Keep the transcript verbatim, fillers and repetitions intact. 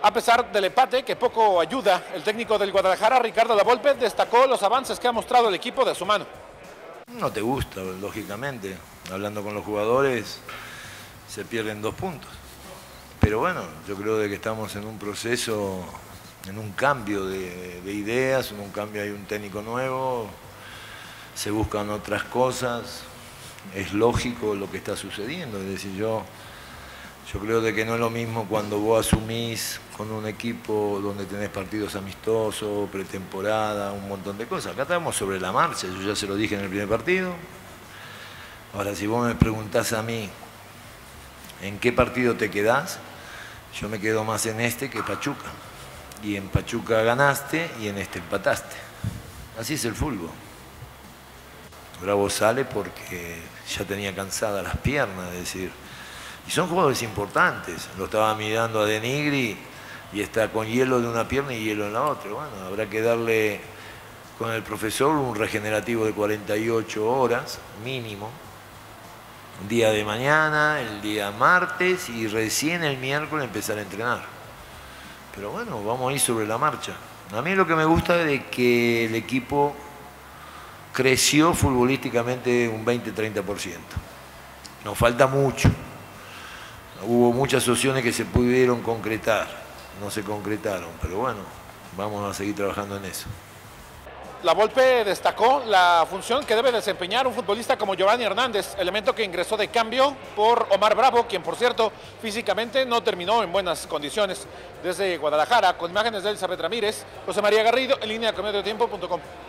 A pesar del empate, que poco ayuda, el técnico del Guadalajara, Ricardo Lavolpe, destacó los avances que ha mostrado el equipo de su mano. No te gusta, lógicamente. Hablando con los jugadores, se pierden dos puntos. Pero bueno, yo creo de que estamos en un proceso, en un cambio de, de ideas, en un cambio, hay un técnico nuevo, se buscan otras cosas, es lógico lo que está sucediendo. Es decir, yo, yo creo de que no es lo mismo cuando vos asumís con un equipo donde tenés partidos amistosos, pretemporada, un montón de cosas. Acá estamos sobre la marcha, yo ya se lo dije en el primer partido. Ahora, si vos me preguntás a mí en qué partido te quedás, yo me quedo más en este que Pachuca. Y en Pachuca ganaste y en este empataste. Así es el fútbol. Bravo sale porque ya tenía cansadas las piernas, es decir, y son jugadores importantes. Lo estaba mirando a Denigri y está con hielo de una pierna y hielo en la otra. Bueno, habrá que darle con el profesor un regenerativo de cuarenta y ocho horas mínimo. Un día de mañana, el día martes y recién el miércoles empezar a entrenar. Pero bueno, vamos a ir sobre la marcha. A mí lo que me gusta es de que el equipo creció futbolísticamente un veinte a treinta por ciento. Nos falta mucho. Hubo muchas opciones que se pudieron concretar, no se concretaron, pero bueno, vamos a seguir trabajando en eso. Lavolpe destacó la función que debe desempeñar un futbolista como Giovanni Hernández, elemento que ingresó de cambio por Omar Bravo, quien por cierto físicamente no terminó en buenas condiciones. Desde Guadalajara, con imágenes de Elizabeth Ramírez, José María Garrido, en línea con medio tiempo punto com.